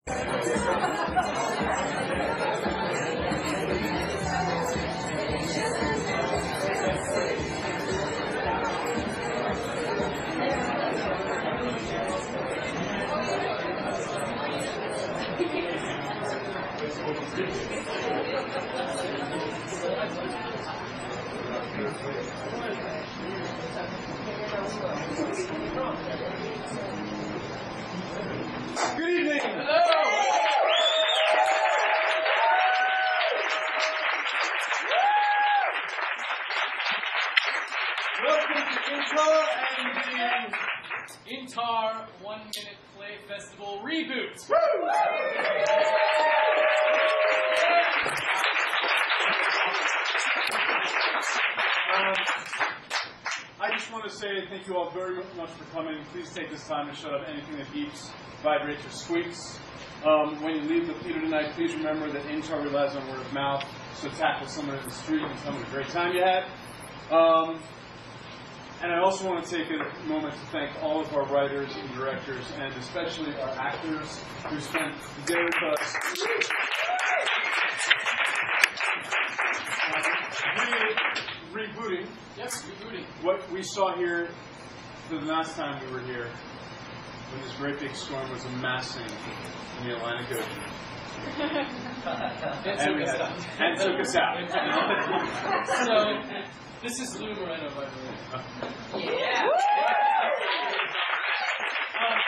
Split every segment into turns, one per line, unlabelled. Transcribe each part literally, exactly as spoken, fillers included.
Good evening.
Hello.
Welcome to Intar and
the Intar One Minute Play Festival Reboot.
Um, I just want to say thank you all very much for coming. Please take this time to shut up anything that beeps, vibrates, or squeaks. Um, when you leave the theater tonight, please remember that Intar relies on word of mouth, so tackle someone in the street and tell them what a great time you had. Um, and I also want to take a moment to thank all of our writers and directors, and especially our actors who spent the day with us. Re- rebooting.
Yes, rebooting.
What we saw here the last time we were here, when this great big storm was amassing in the Atlantic Ocean.
and,
and,
took
had,
us
and took us out.
So, this is Lou Moreno, by the way.
Yeah!
um,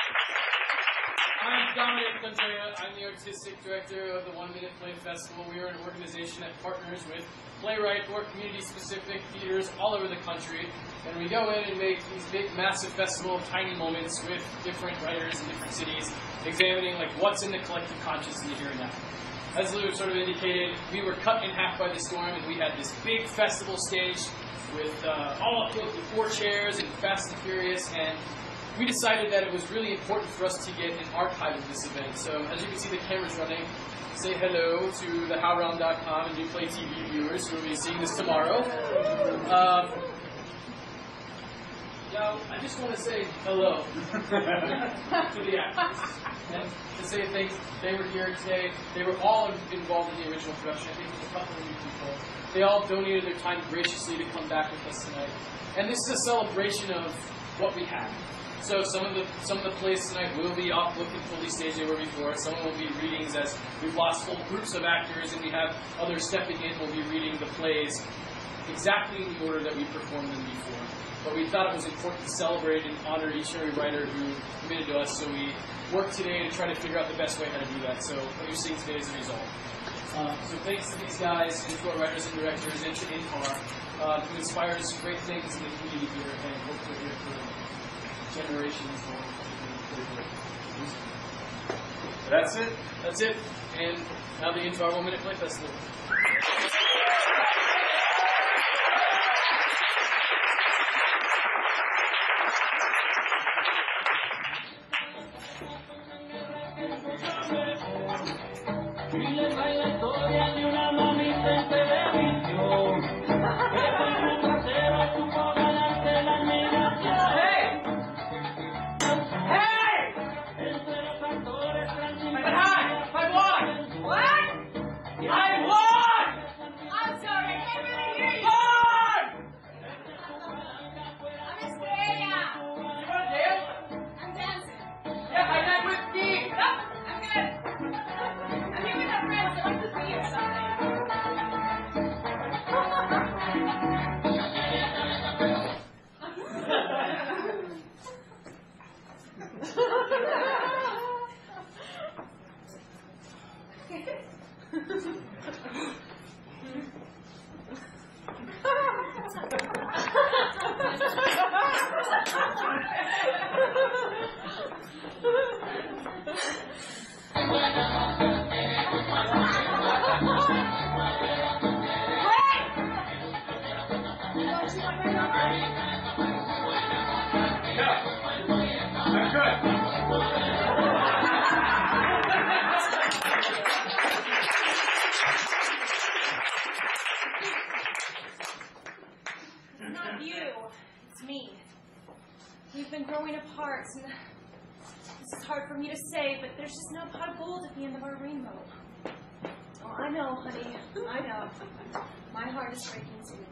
I'm Dominic Lanzea. I'm the artistic director of the One Minute Play Festival. We are an organization that partners with playwright or community-specific theaters all over the country. And we go in and make these big, massive festival of tiny moments with different writers in different cities, examining like what's in the collective conscious in the here and now. As Lou sort of indicated, we were cut in half by the storm, and we had this big festival stage with uh, all filled with four chairs and Fast and Furious, and we decided that it was really important for us to get an archive of this event. So as you can see, the camera's running. Say hello to the how round dot com and Uplay T V viewers who will be seeing this tomorrow. Um, Now, I just want to say hello to the actors and to say thanks. They were here today. They were all involved in the original production. I think there's a couple of new people. They all donated their time graciously to come back with us tonight. And this is a celebration of what we have. So some of the some of the plays tonight will be off book and fully staged they were before. Some will be readings as we've lost whole groups of actors and we have others stepping in. We'll be reading the plays exactly in the order that we performed them before. But we thought it was important to celebrate and honor each and every writer who committed to us, so we worked today to try to figure out the best way how to do that. So what you're seeing today is the result. Um, so thanks to these guys, and to our writers and directors, and to Intar, uh, who inspired us great things in the community here, and hopefully here for generations more.
That's it?
That's it. And now the Intar One Minute Play Festival.
is hard for me to say, but there's just no pot of gold at the end of our rainbow. Oh, I know, honey. I know. My heart is breaking too.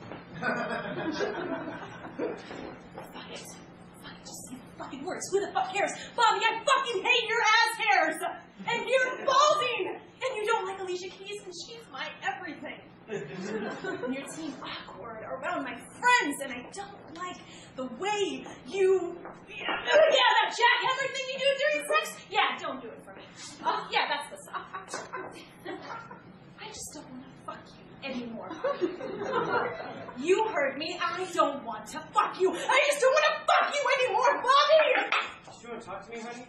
Fuck it. Fuck it. Just say the fucking words. Who the fuck cares? Bobby, I fucking hate your ass hairs! And you're balding! And you don't like Alicia Keys, and she's my everything. And you seem awkward around my friends, and I don't like the way you... Yeah, that jackhammer thing you do during sex? Yeah, don't do it for me. Oh, yeah, that's the stuff. I just don't want to fuck you anymore. You heard me. I don't want to fuck you. I just don't want to fuck you anymore, Bobby!
Do you want to talk to me, honey?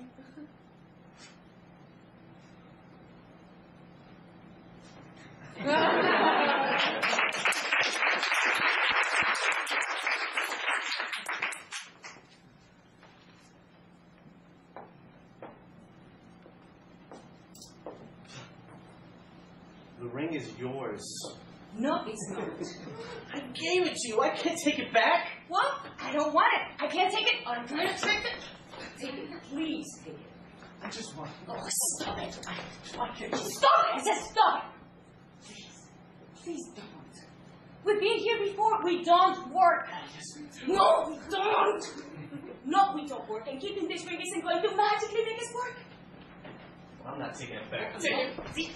The ring is yours.
No, it's not.
I gave it to you. I can't take it back.
What? I don't want it. I can't take it. I'm trying to take it. Take it. Please take it.
I just want.
Oh, stop it.
I can't.
Stop it. I said stop it. Please. Please don't. We've been here before. We don't work.
Yes, we do.
No, we don't. No, we don't work. And keeping this ring isn't going to magically make us work.
I'm not taking it back. Take it.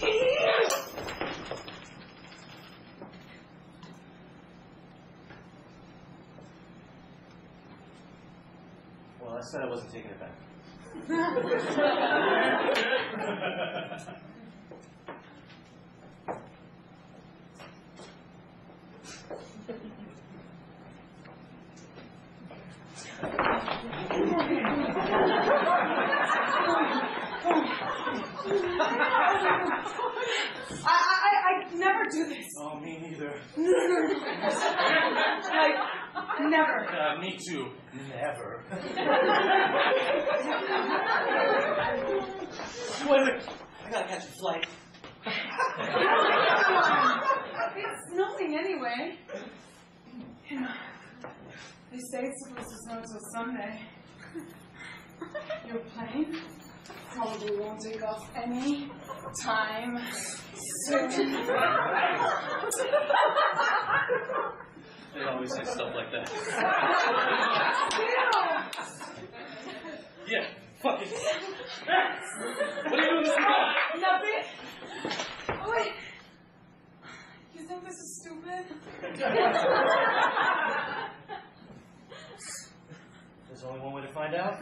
Well, I said I wasn't taking it back.
I, I, I never do this.
Oh, me neither.
Like, never.
Uh, me too. Never. Wait a minute. I gotta catch a flight.
It's snowing anyway. You know, they say it's supposed to snow till Sunday. Your plane probably won't take off any time soon.
They always say stuff like that. Yeah, fuck it. What are you doing this weekend?
Nothing. Oh, wait. You think this is stupid?
There's only one way to find out.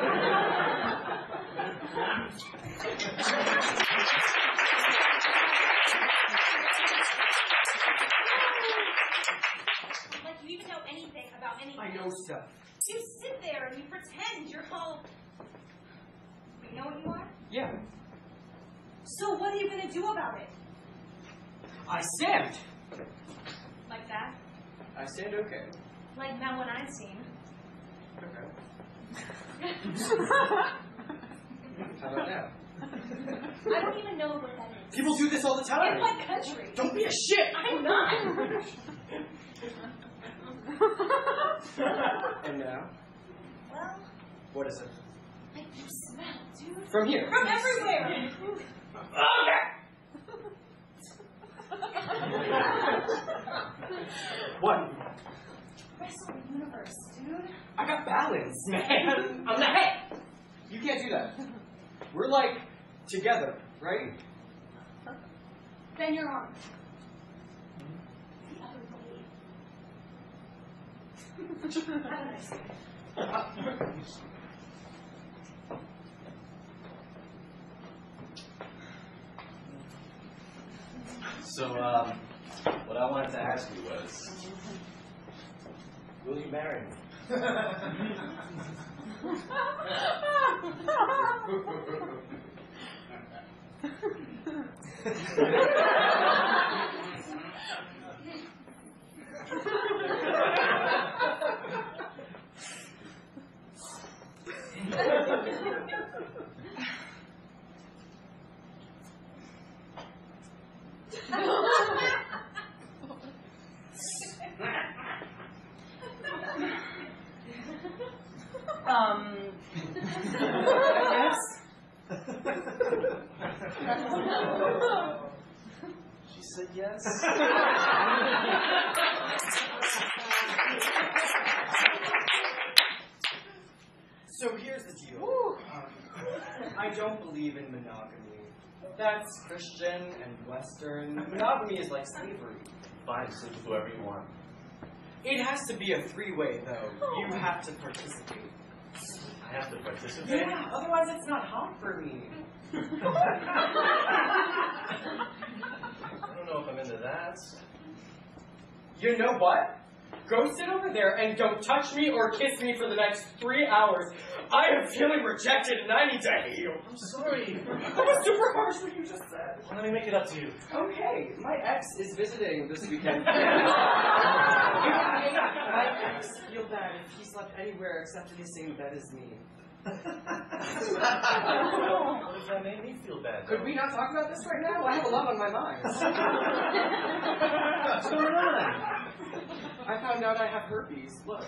Like you even know anything about anything.
I know stuff.
You sit there and you pretend you're all... You know what you are?
Yeah.
So what are you going to do about it?
I stand.
Like that?
I stand okay.
Like that one I've seen.
Okay. How about now?
I don't even know what that is.
People do this all the
In
time.
what country?
Don't be a shit.
I'm not.
And now?
Well,
What is it?
like you smell, dude.
From here.
From everywhere.
What?
Wrestle the universe, dude.
I got balance, man. I'm the head. You can't do that. We're like together, right?
Bend your arm. The other way. Have a nice day.
So, um, what I wanted to ask you was, will you marry me?
Um, yes.
She said yes.
So here's the deal. Um, I don't believe in monogamy. That's Christian and Western. Monogamy is like slavery.
Fine, sleep with whoever you want.
It has to be a three-way, though. You have to participate.
I have to participate?
Yeah, otherwise it's not hot for me.
I don't know if I'm into that.
You know what? Go sit over there and don't touch me or kiss me for the next three hours. I am feeling rejected and I need to heal.
I'm sorry.
That was super harsh what you just said.
Well, let me make it up to you.
Okay, my ex is visiting this weekend. My ex feel bad if he slept anywhere except in the same bed as me.
What if that made me feel bad?
Could we not talk about this right now? I have a lot on my mind.
What's going on?
I found out I have herpes. Look.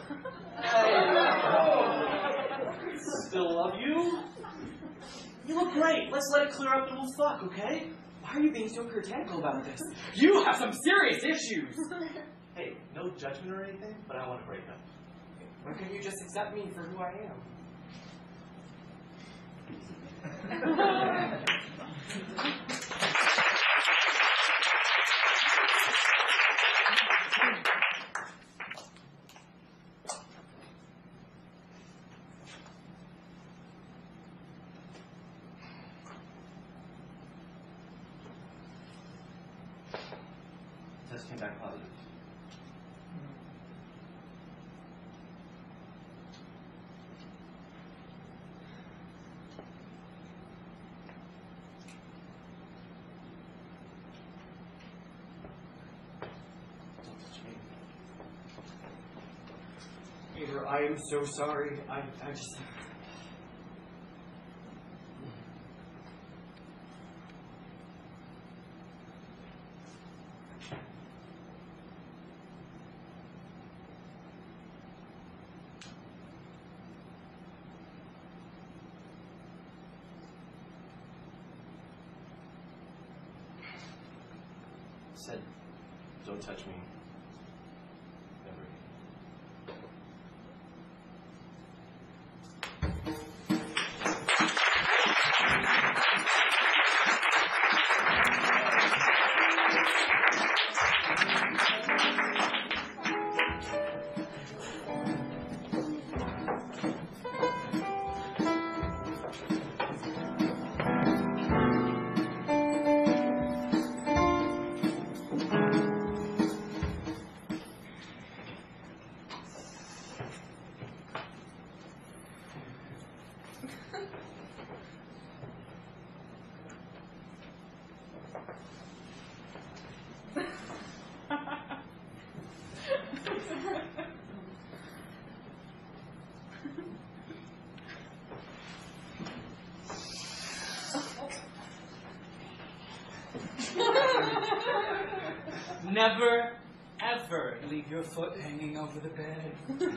Still love you? You look great. Let's let it clear up and we'll fuck, okay?
Why are you being so puritanical about this? You have some serious issues.
Hey, no judgment or anything, but I want to break up.
Why can't you just accept me for who I am?
Test came back positive.
Peter, I am so sorry. I, I just...
Said, don't touch me. Never.
Never, ever leave your foot hanging over the bed.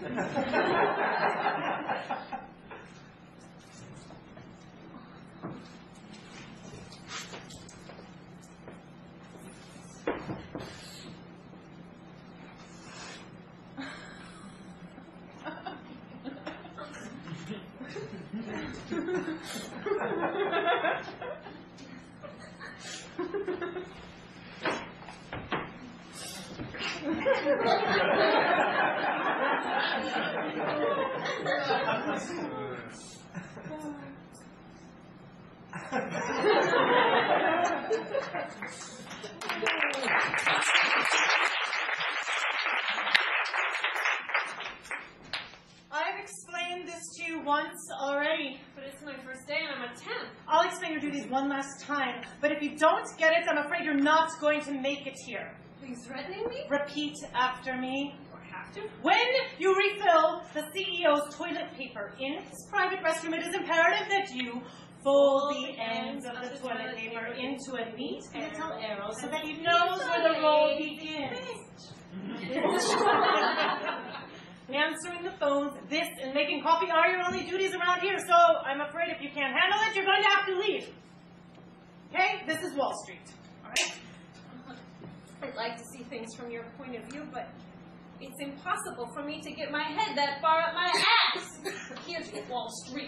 I've explained this to you once already.
But it's my first day and I'm a temp.
I'll explain your duties one last time. But if you don't get it, I'm afraid you're not going to make it here.
Are you threatening me?
Repeat after me.
Or have to?
When you refill the C E O's toilet paper in his private restroom, it is imperative that you fold the ends of the toilet paper into a neat little arrow so that he knows where the roll begins. Answering the phones, this, and making coffee are your only duties around here, so I'm afraid if you can't handle it, you're going to have to leave. Okay? okay? This is Wall Street, all right?
I'd like to see things from your point of view, but it's impossible for me to get my head that far up my ass. Here's your Wall Street.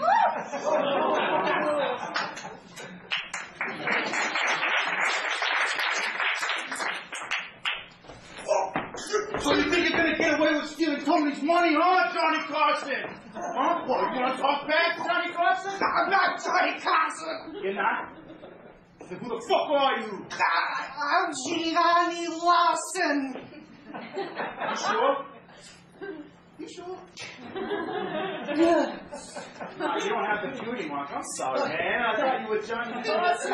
So you think you're gonna get away with stealing Tony's money, huh, Johnny Carson? Huh? What, you wanna talk back, Johnny Carson? I'm not Johnny Carson! You're not? Then who the fuck are you?
I'm Gianni Lawson.
You sure? You sure? No, you don't have the beauty mark. I'm sorry, man. I thought you were Johnny Carson.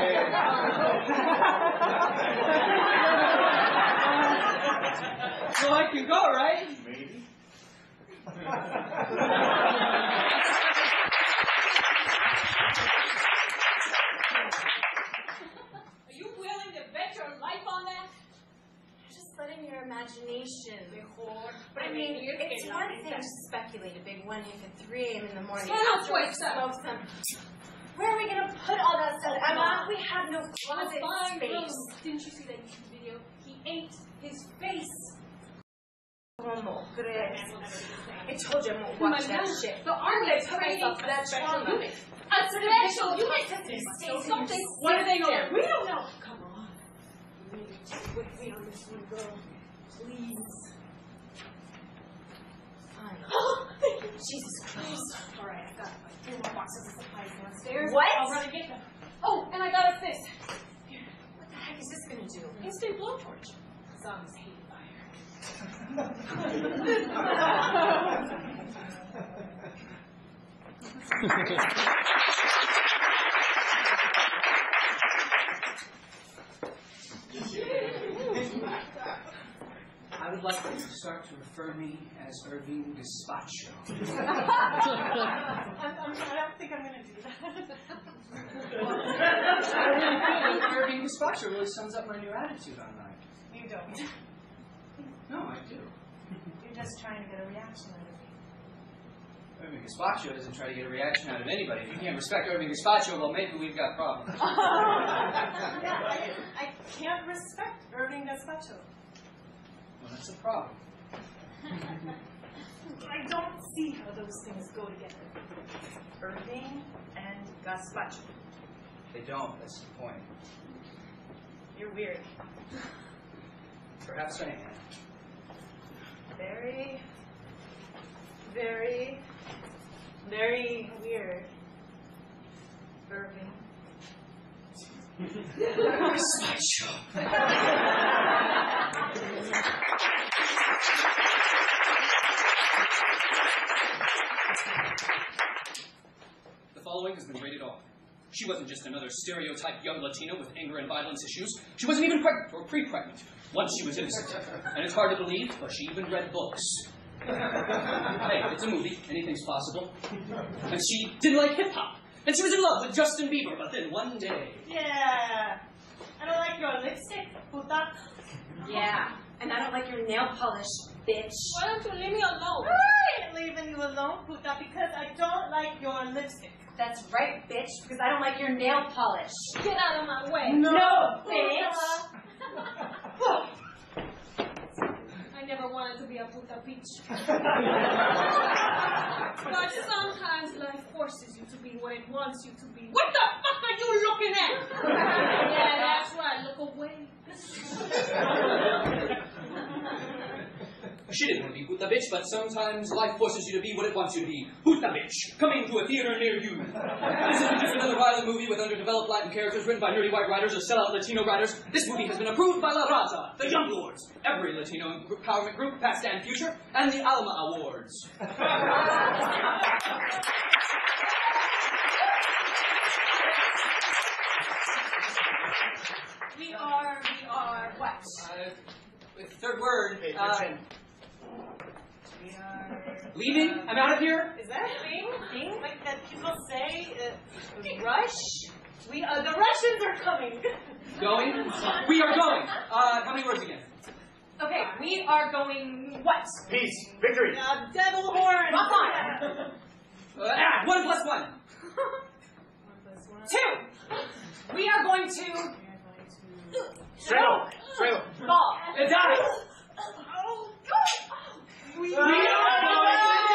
So I can go, right?
Maybe.
Are you willing to bet your life on that?
Just letting your imagination. But I mean, it's one thing to speculate a big one if at three a.m. in the morning.
Cannot wait,
smoke some. Where are we gonna put all that stuff, Emma? We have no closet
Fine
space.
room. Didn't you see that YouTube video? He ate his face.
Como crees? I told you I won't watch that shit.
The army is training for that special unit. A special unit. Something.
What do they know?
We don't know.
Come on. You need to take with me on this one, girl. Please. Fine. Jesus Christ.
All right, I got like three more boxes of supplies downstairs.
What?
I'll run and get them. Oh, and I got a fist.
What the heck is this gonna do?
Instant blowtorch. Zombies hate fire.
I would like you to start to refer me as Irving Gazpacho.
I'm, I'm, I don't think I'm gonna do that.
I really feel Irving Gazpacho really sums up my new attitude on life.
You don't.
No, I do.
You're just trying to get a reaction out of me.
Irving Gazpacho doesn't try to get a reaction out of anybody. If you can't respect Irving Gazpacho, well, maybe we've got problems.
Yeah, I, I can't respect Irving Gazpacho.
Well, that's a problem.
I don't see how those things go together. Irving and Gazpacho.
They don't, that's the point.
You're weird.
Perhaps I am.
Very, very, very weird. Irving.
Gazpacho. The following has been rated R. She wasn't just another stereotyped young Latina with anger and violence issues. She wasn't even pregnant or pre-pregnant. Once she was innocent. And it's hard to believe, but she even read books. Hey, it's a movie. Anything's possible. And she didn't like hip-hop. And she was in love with Justin Bieber, but then one day...
Yeah. I don't like your lipstick, puta. Yeah. And I don't like your nail polish, bitch.
Why don't you leave me alone?
I ain't leaving you alone, puta, because I don't like your lipstick. That's right, bitch, because I don't like your nail polish.
Get out of my way.
No, bitch.
I never wanted to be a puta bitch. But sometimes life forces you to be what it wants you to be. What the fuck are you looking at? Yeah, that's right. Look away.
She didn't want to be puta bitch, but sometimes life forces you to be what it wants you to be. Puta bitch, coming to a theater near you. This isn't just another violent movie with underdeveloped Latin characters written by nerdy white writers or sellout Latino writers. This movie has been approved by La Raza, the Young Lords, every Latino empowerment group, past and future, and the Alma Awards.
We are, we are what?
Uh, third word.
Hey,
uh,
Gretchen.
We are...
leaving? I'm out of here?
Is that a thing? Thing? Like that people say? Uh, rush? We, uh, the Russians are coming.
Going? We are going. Uh, how many words again?
Okay, we are going what?
Peace. Victory.
Uh, devil horn.
Rock on. Uh, ah, one plus one.
One plus one.
Two. We are going to
Strangle. Strangle.
Bob.
And die.
Oh, God. We,
We are going to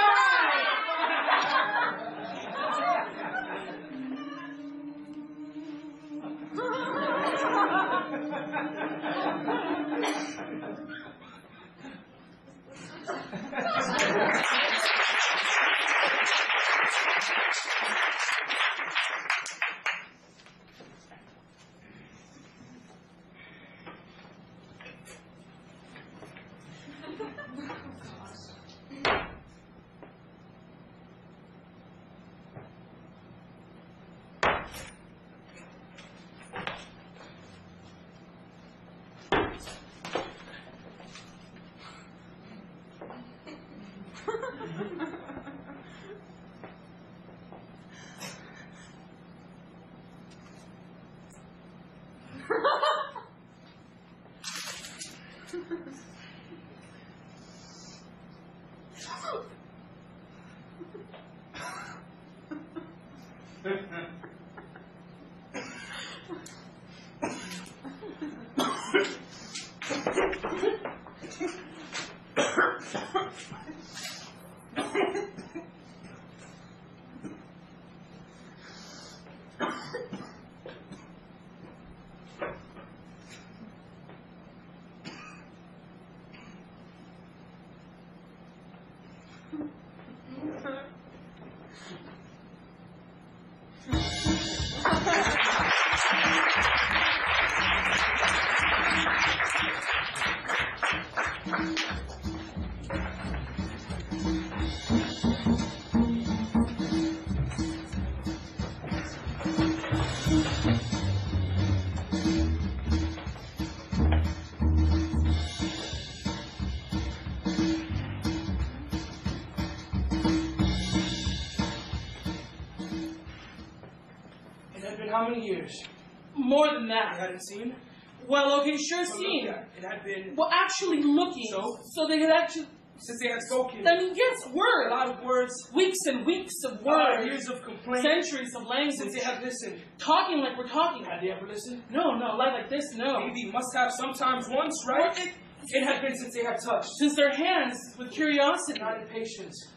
How many years?
More than that.
You hadn't seen?
Well, okay, sure
So
seen.
look at it. It had been...
Well, actually looking.
So?
So they had actually...
Since they had spoken.
I mean, yes, words.
A lot of words.
Weeks and weeks of
Uh,
words.
years of complaint.
Centuries of language.
Since they had listened.
Talking like we're talking.
Had they ever listened?
No, no, like, like this, no.
Maybe must have sometimes once, right?
Well, it-
It had been since they had touched.
Since their hands, with curiosity.
Not impatience.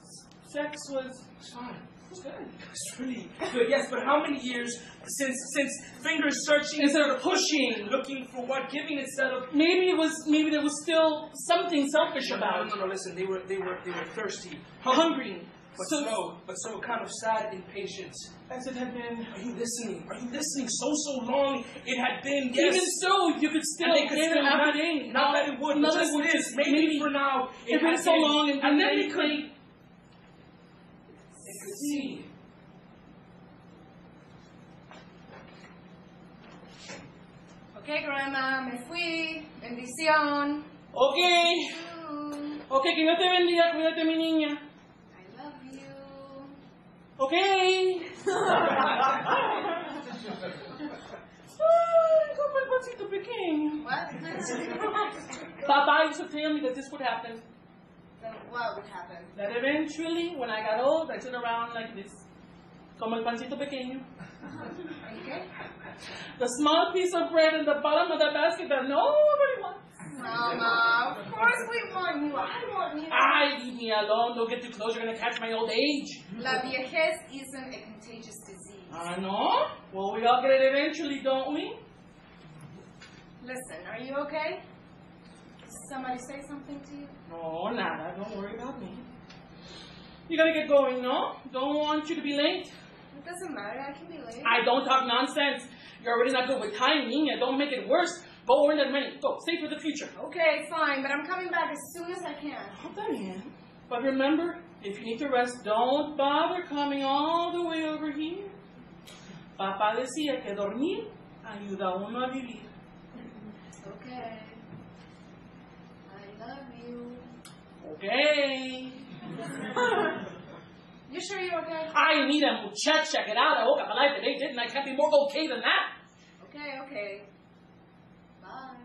Sex was...
It's fine. It's good. It's really good. Yes, but how many years since since fingers searching
Instead of pushing.
looking for what, giving instead of
Maybe it was, maybe there was still something selfish
no,
about
no, no, no, listen, they were they were they were thirsty,
hungry.
but
So,
so but so kind of sad impatience.
as it had been.
Are you listening? Are you listening? So so long it had been. Yes.
Even so, you could still
And they could
hear
still
it
not,
happening.
not that it would,
Not
but
that
just
it would
this.
just-
Maybe,
maybe
for now
It's
it
been
had
so
been.
long, and,
and then
they
they could
could
they could see.
Okay, Grandma, me fui. Bendición.
Ok,
Mm,
ok, que Dios te bendiga, cuídate mi niña.
I love you.
Ok. Ay, como el pancito pequeño.
What?
Papa used to tell me that this would happen.
Then what would happen?
That eventually, when I got old, I turned around like this. Como el pancito pequeño.
Okay.
The small piece of bread in the bottom of the basket that nobody wants.
Mama, of course we want you. I want you.
Ay, leave me alone. Don't get too close. You're going to catch my old age.
La viejez isn't a contagious disease.
I know. Well, we all get it eventually, don't we?
Listen, are you okay? Did somebody say something to you?
No, nada. Don't worry about me. You got to get going, no? Don't want you to be late.
It doesn't matter. I can be late.
I don't talk nonsense. You're already not good with timing, and don't make it worse. Go earn that money. Go. Save for the future.
Okay, fine, but I'm coming back as soon as I can.
Oh, that in. But remember, if you need to rest, don't bother coming all the way over here. Papá decía que dormir ayuda a uno a vivir.
Okay. I love you.
Okay.
You sure you're okay?
Ay, mira, muchacha, get out of boca palabra today, didn't I? Can't be more okay than that.
Okay, okay. Bye.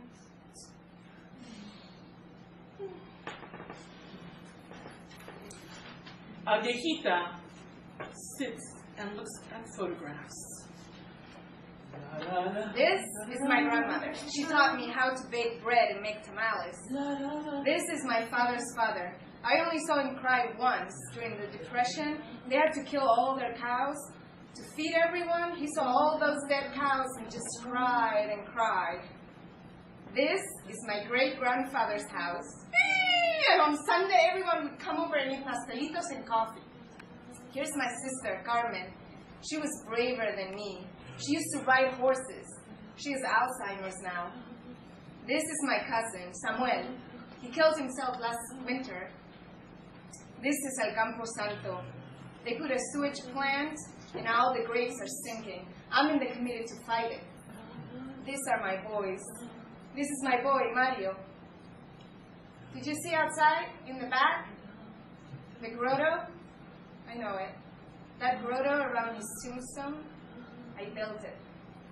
A viejita sits and looks at photographs.
This is my grandmother. She taught me how to bake bread and make tamales. This is my father's father. I only saw him cry once during the Depression. They had to kill all their cows. To feed everyone, he saw all those dead cows and just cried and cried. This is my great-grandfather's house. And on Sunday, everyone would come over and eat pastelitos and coffee. Here's my sister, Carmen. She was braver than me. She used to ride horses. She has Alzheimer's now. This is my cousin, Samuel. He killed himself last winter. This is El Campo Santo. They put a sewage plant, and all the graves are sinking. I'm in the committee to fight it. These are my boys. This is my boy, Mario. Did you see outside, in the back? The grotto? I know it. That grotto around his tombstone, I built it.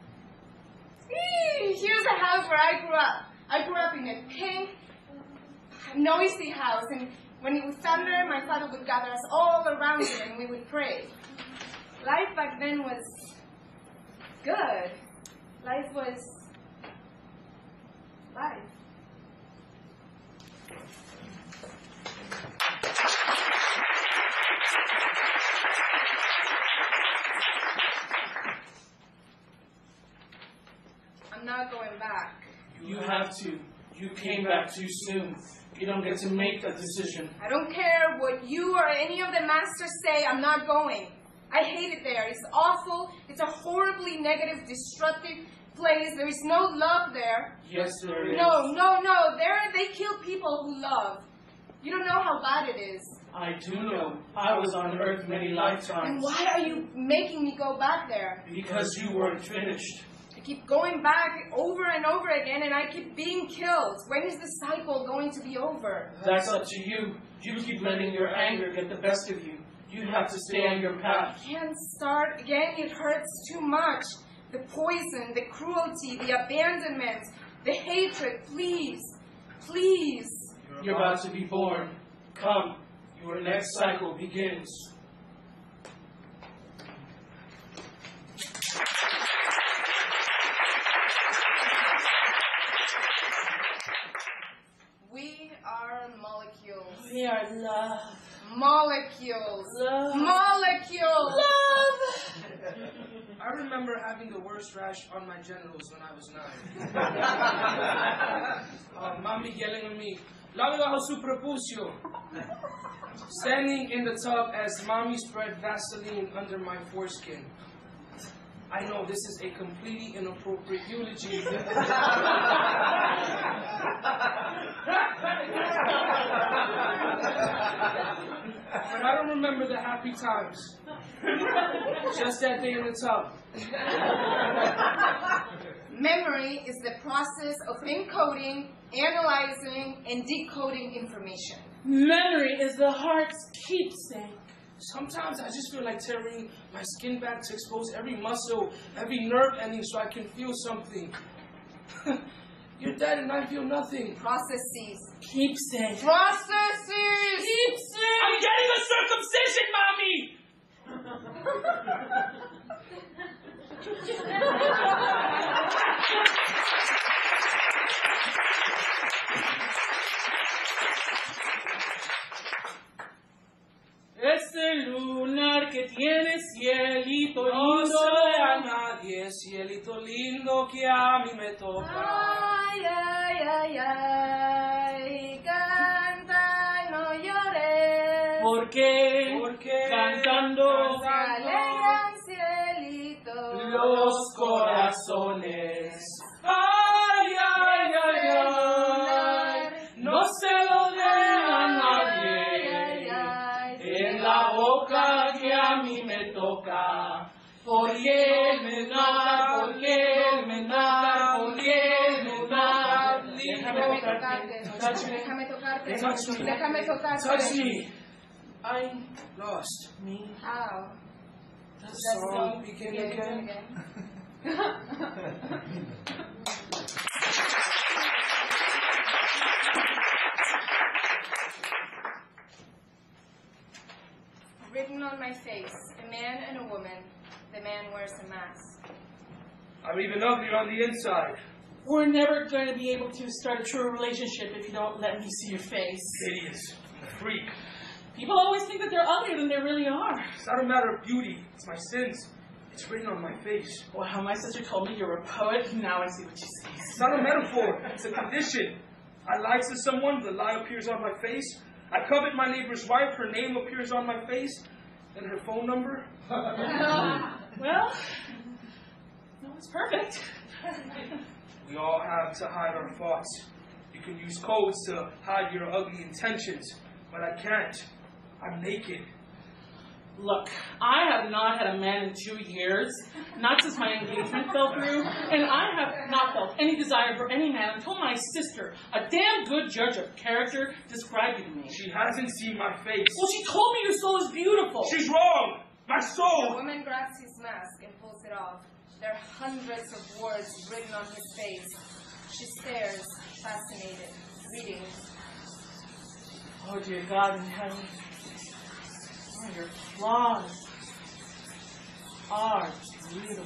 Eee, here's the house where I grew up. I grew up in a pink, noisy house, and when it would thunder, my father would gather us all around him and we would pray. Life back then was good. Life was life. I'm not going back.
You have to. You came back too soon. You don't get to make that decision.
I don't care what you or any of the masters say, I'm not going. I hate it there. It's awful. It's a horribly negative, destructive place. There is no love there.
Yes, there is.
No, no, no. There they kill people who love. You don't know how bad it is.
I do know. I was on Earth many lifetimes.
And why are you making me go back there?
Because you weren't finished.
I keep going back over and over again, and I keep being killed. When is the cycle going to be over?
That's up to you. You keep letting your anger get the best of you. You have to stay on your path.
I can't start again. It hurts too much. The poison, the cruelty, the abandonment, the hatred. Please, please.
You're about to be born. Come. Your next cycle begins.
We are molecules.
We are love.
Molecules.
Love.
Molecules.
Love.
I remember having the worst rash on my genitals when I was nine. uh, mommy yelling at me, "Lave bajo su prepucio." Standing in the tub as mommy spread Vaseline under my foreskin. I know this is a completely inappropriate eulogy. But I don't remember the happy times. Just that day in the tub.
Memory is the process of encoding, analyzing, and decoding information.
Memory is the heart's keepsake.
Sometimes I just feel like tearing my skin back to expose every muscle, every nerve ending so I can feel something. You're dead and I feel nothing.
Processes.
Keepsake.
Processes!
Keepsake!
I'm getting a circumcision, mommy!
Este lunar que tiene cielito
No
lindo.
sé a nadie, cielito lindo que a mí me toca.
Ay, ay, ay, ay, canta y no llores.
Porque,
Porque
cantando
Se alegran, cielito.
los corazones.
Ay, ay, ay, ay, no se lo den a nadie.
En la boca que a mí me toca, porque él me da, porque él me da, porque él me da.
Déjame tocarte.
Touch me.
Déjame tocarte.
Touch me.
Déjame tocarte.
Touch me. I
Lost.
me.
How?
The song begin again.
Written on my face, a man and a woman. The man wears a mask.
I'm even uglier on the inside.
We're never going to be able to start a true relationship if you don't let me see your face.
Hideous. Freak.
People always think that they're uglier than they really are.
It's not a matter of beauty. It's my sins. It's written on my face.
Wow, my sister told me you're a poet. Now I see what you see.
It's not a metaphor. It's a condition. I lie to someone, the lie appears on my face. I covet my neighbor's wife, her name appears on my face. And her phone number.
Well, no one's perfect.
We all have to hide our thoughts. You can use codes to hide your ugly intentions, but I can't. I'm naked.
Look, I have not had a man in two years, not since my engagement fell through, and I have not felt any desire for any man until my sister, a damn good judge of character, described you to me.
She hasn't seen my face.
Well, she told me your soul is beautiful.
She's wrong! My soul!
The woman grabs his mask and pulls it off. There are hundreds of words written on his face. She stares, fascinated, reading.
Oh, dear God in heaven. Oh, your flaws are beautiful.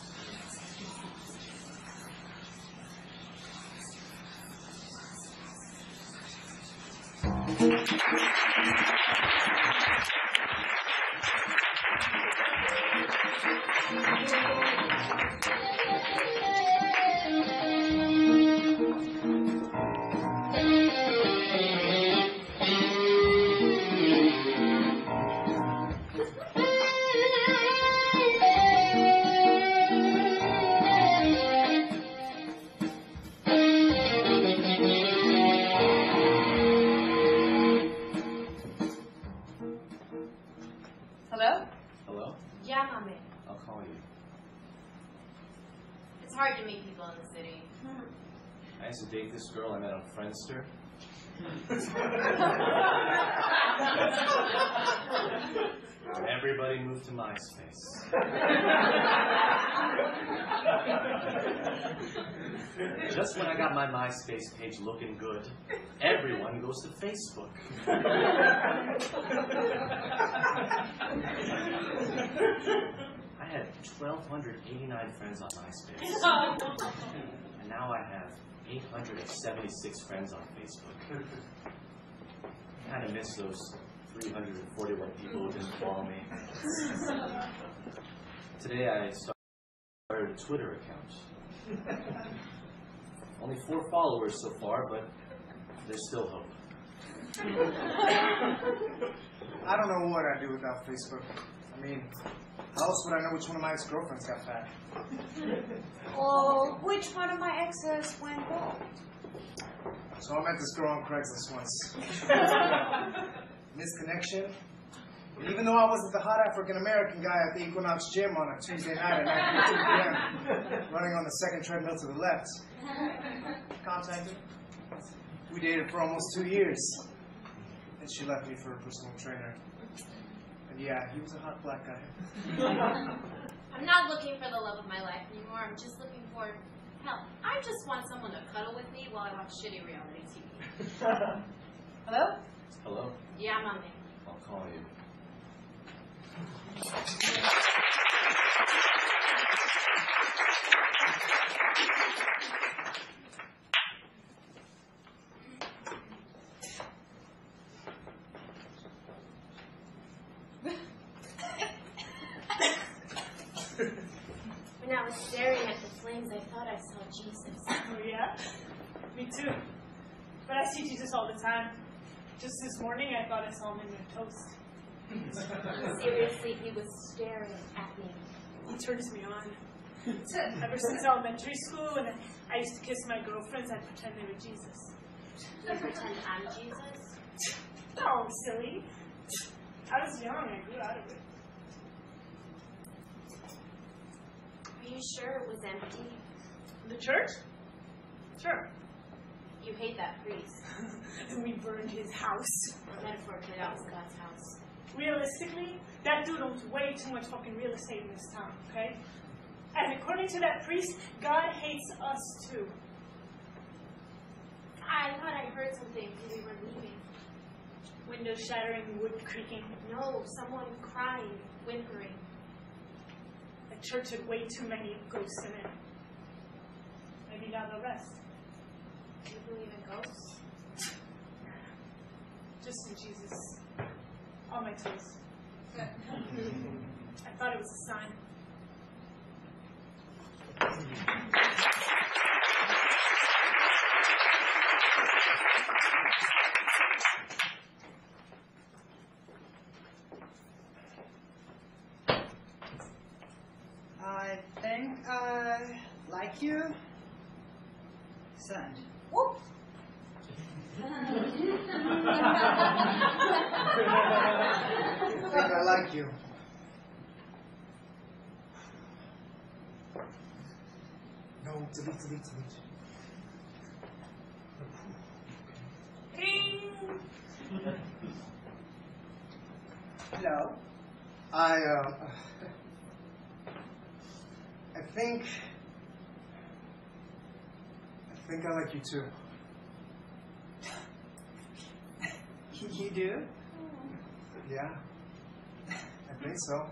Hello?
Hello?
Llámame.
I'll call you.
It's hard to meet people in the city.
I used to date this girl I met on Friendster. Everybody moved to MySpace. Just when I got my MySpace page looking good, everyone goes to Facebook. I had one thousand two hundred eighty-nine friends on MySpace. And now I have eight hundred seventy-six friends on Facebook. I kind of miss those three hundred forty-one people who didn't follow me. Today I started a Twitter account. Only four followers so far, but there's still hope.
I don't know what I'd do without Facebook. I mean, how else would I know which one of my ex-girlfriends got fat?
Well, which one of my exes went bald?
So I met this girl on Craigslist once. Misconnection. And even though I wasn't the hot African-American guy at the Equinox gym on a Tuesday night at nine fifteen p m, running on the second treadmill to the left, contacted. We dated for almost two years. And she left me for a personal trainer. And yeah, he was a hot black guy.
I'm not looking for the love of my life anymore. I'm just looking for help. I just want someone to cuddle with me while I watch shitty reality T V. Hello?
Hello?
Yeah, mommy.
I'll call you.
When I was staring at the flames, I thought I saw Jesus.
Oh, yeah? Me too. But I see Jesus all the time. Just this morning, I thought I saw him in your toast.
Seriously, he was staring at me.
He turns me on. Ever since elementary school, when I used to kiss my girlfriends, I'd pretend they were Jesus.
You pretend I'm Jesus?
No, silly. I was young. I grew out of it.
Are you sure it was empty?
The church? Sure.
You hate that priest.
And we burned his house.
Metaphorically, that was God's house.
Realistically, that dude owns way too much fucking real estate in this town, okay? And according to that priest, God hates us too.
I thought I heard something when we were leaving.
Windows shattering, wood creaking.
No, someone crying, whimpering.
The church had way too many ghosts in it. out the rest.
Do you believe in ghosts?
Just in Jesus. On my toes. I thought it was a sign.
I think I like you. Send.
Whoop.
I think I like you. No, delete, delete, delete.
Hello.
I, uh, I think, I think I like you too.
You do?
Yeah, I think so.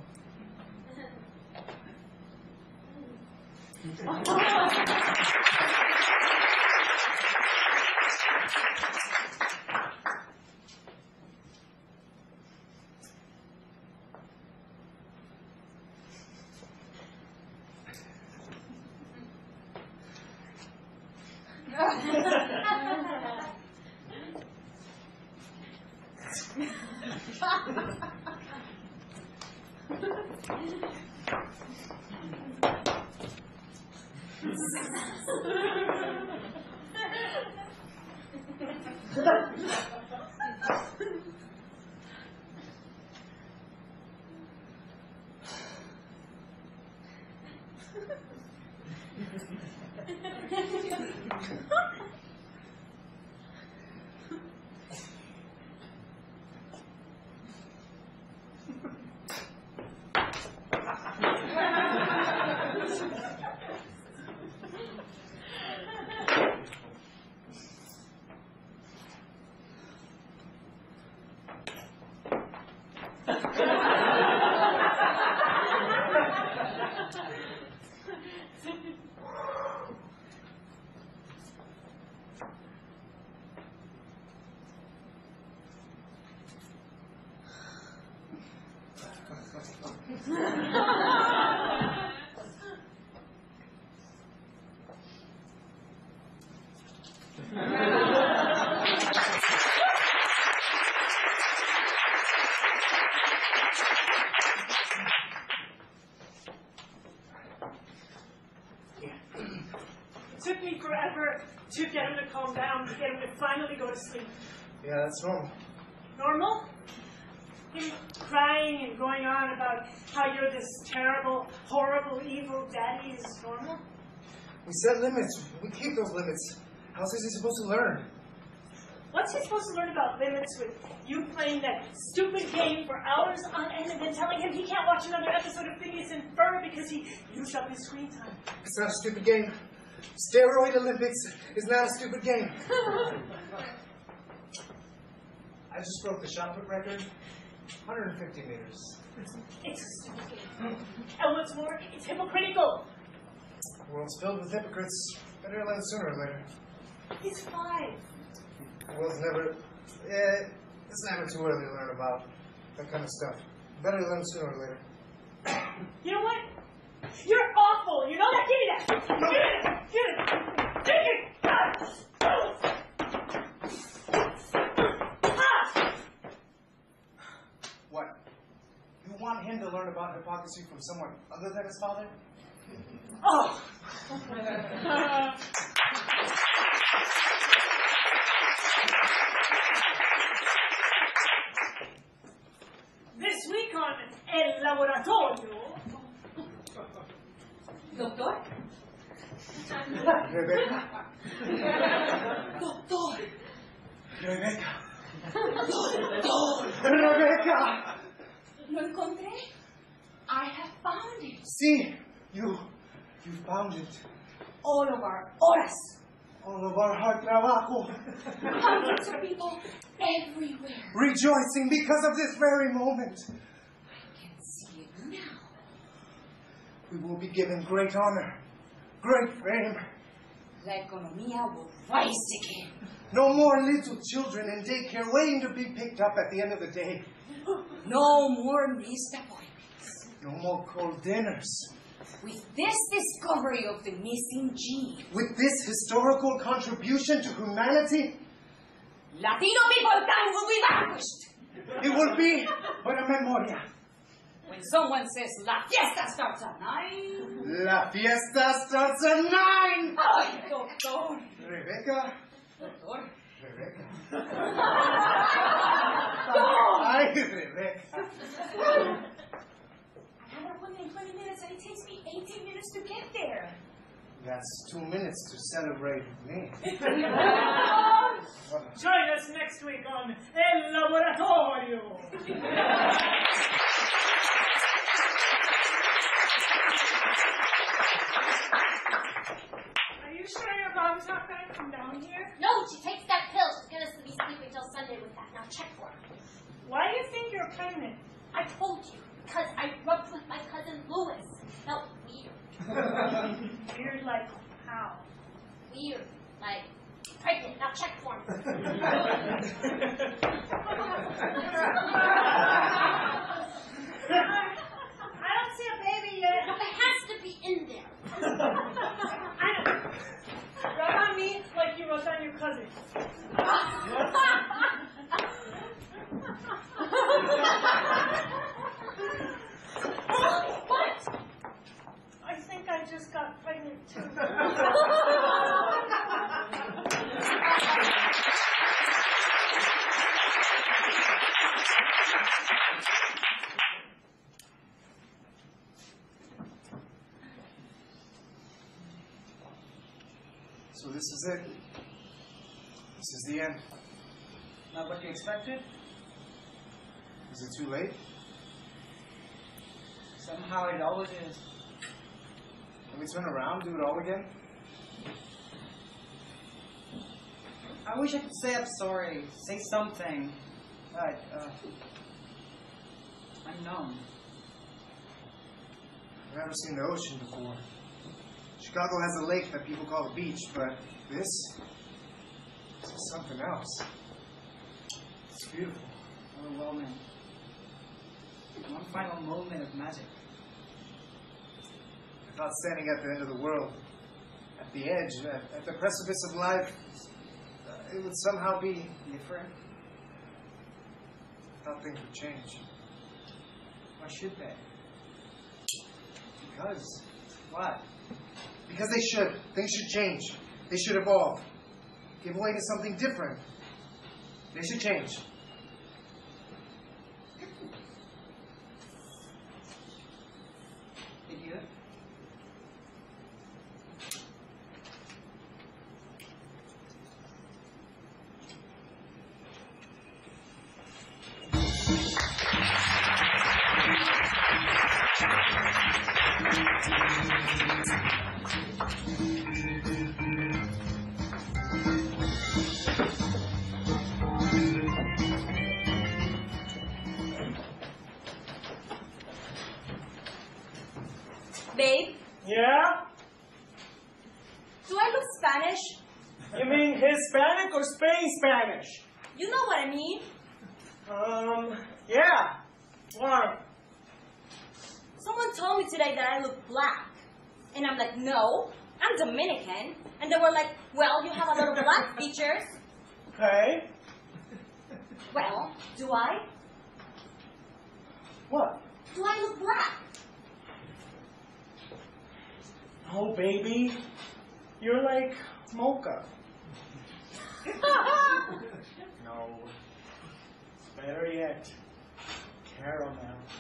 It took me forever to get him to calm down, to get him to finally go to sleep.
Yeah, that's normal.
Normal? Him crying and going on about how you're this terrible, horrible, evil daddy is normal?
We set limits. We keep those limits. How else is he supposed to learn?
What's he supposed to learn about limits with you playing that stupid game for hours on end and then telling him he can't watch another episode of Phineas and Ferb because he used up his screen time?
It's not a stupid game. Steroid Olympics is not a stupid game. I just broke the shot put record. one hundred fifty meters.
It's a stupid game. And what's more, it's hypocritical.
The world's filled with hypocrites. Better learn sooner or later.
He's five.
The world's never... Eh, it's never too early to learn about that kind of stuff. Better learn sooner or later.
You know what? You're awful. You know that? Give me that. Give me that. Give it. Take it. Ah!
What? You want him to learn about hypocrisy from someone other than his father?
Oh. This week on El Laboratorio.
Doctor?
Rebecca.
Doctor.
Rebecca.
Doctor.
Rebecca.
Lo encontré. I have found it.
See, you, you found it.
All of our horas.
All of our hard trabajo.
Hundreds of people everywhere.
Rejoicing because of this very moment.
I can see it now.
We will be given great honor, great fame.
La economía will rise again.
No more little children in daycare waiting to be picked up at the end of the day.
No more missed appointments.
No more cold dinners.
With this discovery of the missing gene,
With this historical contribution to humanity,
Latino people will be vanquished.
it will be but a memoria.
When someone says La Fiesta starts at nine.
La fiesta starts at nine!
Ay, doctor.
Rebecca.
Doctor.
Rebecca.
No.
Ay, Rebecca.
I have an appointment in twenty minutes and it takes me eighteen minutes to get there.
That's two minutes to celebrate me.
Join us next week on El Laboratorio. Are you sure your mom's not going to come down here?
No, she takes that pill. She's gonna be sleeping till Sunday with that. Now check for her.
Why do you think you're pregnant?
I told you because I rubbed with my cousin Louis. Felt weird.
Weird like how?
Weird, like pregnant. Now check for me.
I don't see a baby yet.
It has to be in there.
I know. Rub on me like you rubbed on your cousin.
What?
I think I just got pregnant too.
So this is it. This is the end.
Not what you expected?
Is it too late?
Somehow it always is.
Can we turn around, do it all again?
I wish I could say I'm sorry, say something, but, uh, I'm numb.
I've never seen the ocean before. Chicago has a lake that people call the beach, but this, this is something else. It's beautiful.
Overwhelming. One final moment of magic.
I thought standing at the end of the world, at the edge, at, at the precipice of life, uh, it would somehow be different. I thought things would change.
Why should they?
Because.
What?
Because they should. Things should change. They should evolve. Give way to something different. They should change.
Idiot.
Babe,
Yeah?
do I look Spanish?
You mean Hispanic or Spain Spanish?
You know what I mean.
Um, yeah. Why?
Someone told me today that I look black. And I'm like, no, I'm Dominican. And they were like, well, you have a lot of black features.
Okay.
Well, do I?
What?
Do I look black?
Oh, baby. You're like mocha. No. Better yet, caramel.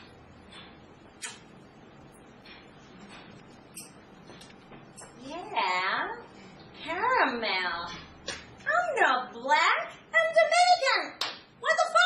Yeah, caramel. I'm not black. I'm Dominican. What the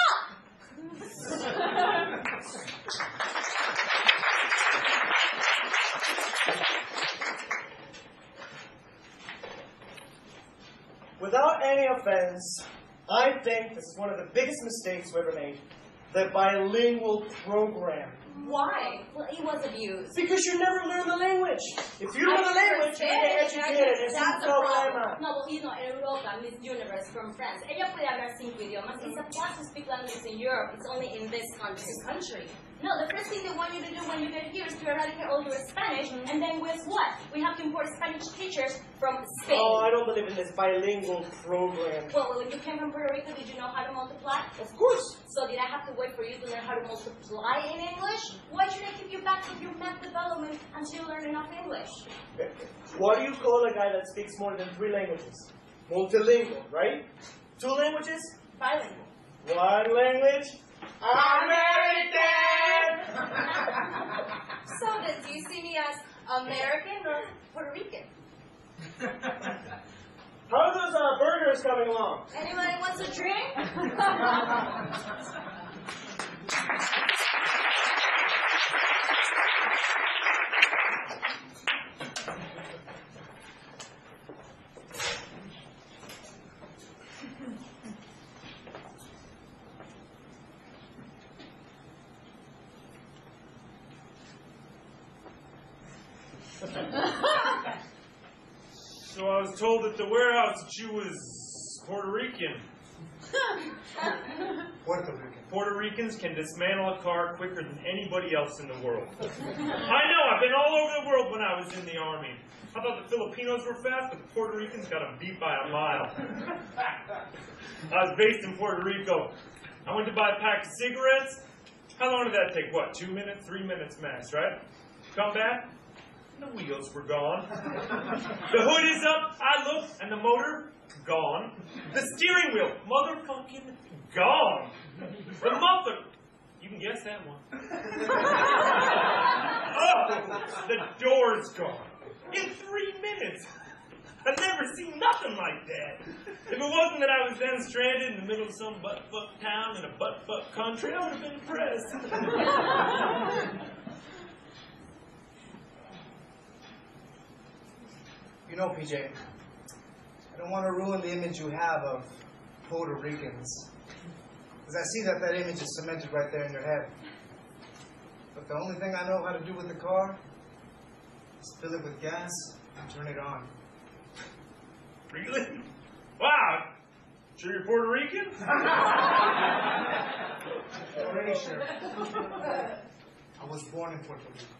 Without any offense, I think this is one of the biggest mistakes we ever made. The bilingual program.
Why? Well, he was abused.
Because you never learn the language. If you know the language, you get educated. Es un
That's the problem.
problema.
No, well, you know, in Europa, Miss Universe from France, ella puede hablar cinco idiomas. It's a plus to speak languages in Europe. It's only in this country. This country. No, the first thing they want you to do when you get here is to eradicate all your Spanish, and then guess what? We have to import Spanish teachers from Spain.
Oh, I don't believe in this bilingual program.
Well, when you came from Puerto Rico, did you know how to multiply?
Of course.
So did I have to wait for you to learn how to multiply in English? Why should I keep you back with your math development until you learn enough English?
What do you call a guy that speaks more than three languages? Multilingual, right? Two languages?
Bilingual.
One language? American!
So then, do you see me as American or Puerto Rican?
How are those uh, burgers coming along?
Anybody wants a drink?
So I was told at the warehouse that you was Puerto Rican.
Puerto Rican.
Puerto Ricans can dismantle a car quicker than anybody else in the world. I know, I've been all over the world when I was in the army. I thought the Filipinos were fast, but the Puerto Ricans got them beat by a mile. I was based in Puerto Rico. I went to buy a pack of cigarettes. How long did that take? What, two minutes, three minutes max, right? Come back, the wheels were gone. The hood is up, I look, and the motor, gone. The steering wheel, motherfucking gone. The muffler, you can guess that one. Oh, the door's gone. In three minutes. I've never seen nothing like that. If it wasn't that I was then stranded in the middle of some butt-fuck town in a butt-fuck country, I would have been impressed.
You know, P J, I don't want to ruin the image you have of Puerto Ricans. Because I see that that image is cemented right there in your head. But the only thing I know how to do with the car is fill it with gas and turn it on.
Really? Wow. Sure you're Puerto Rican?
Already sure. I was born in Puerto Rico.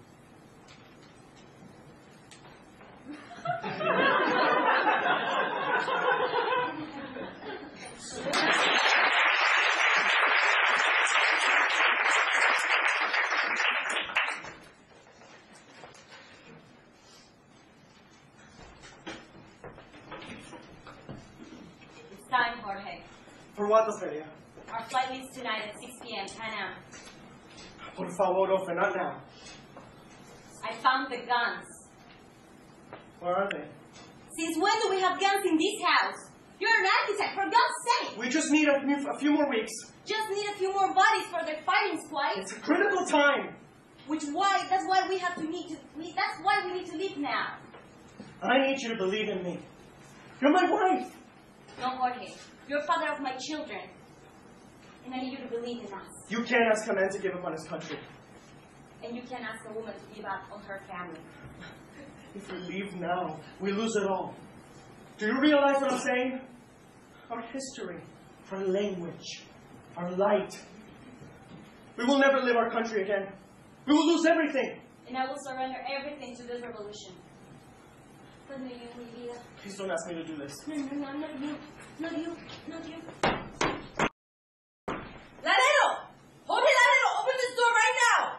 It's time, Jorge.
For what, Ofelia?
Our flight leaves tonight at six p m Panama.
Por favor, Ofe, not now.
I found the guns.
Where are they?
Since when do we have guns in this house? You're an architect, for God's sake!
We just need a, a few more weeks.
Just need a few more bodies for their fighting squad.
It's a critical time.
Which why? That's why we have to need to. We, that's why we need to leave now.
I need you to believe in me. You're my wife.
No, Jorge. You're father of my children, and I need you to believe in us.
You can't ask a man to give up on his country.
And you can't ask a woman to give up on her family.
If we leave now, we lose it all. Do you realize what I'm saying? Our history, our language, our light. We will never live our country again. We will lose everything.
And I will surrender everything to this revolution. But no, you, mi vida.
Please don't ask me to do this.
No, no, no, not you. Not you. Not you. Ladero! Jorge Ladero, open this door right now!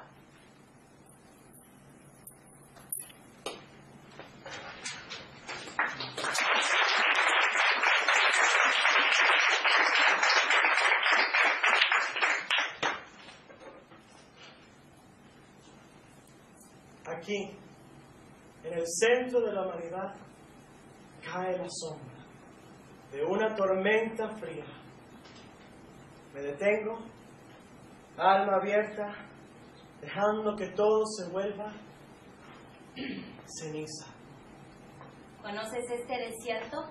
Aquí, en el centro de la humanidad, cae la sombra de una tormenta fría. Me detengo, alma abierta, dejando que todo se vuelva ceniza.
¿Conoces este desierto?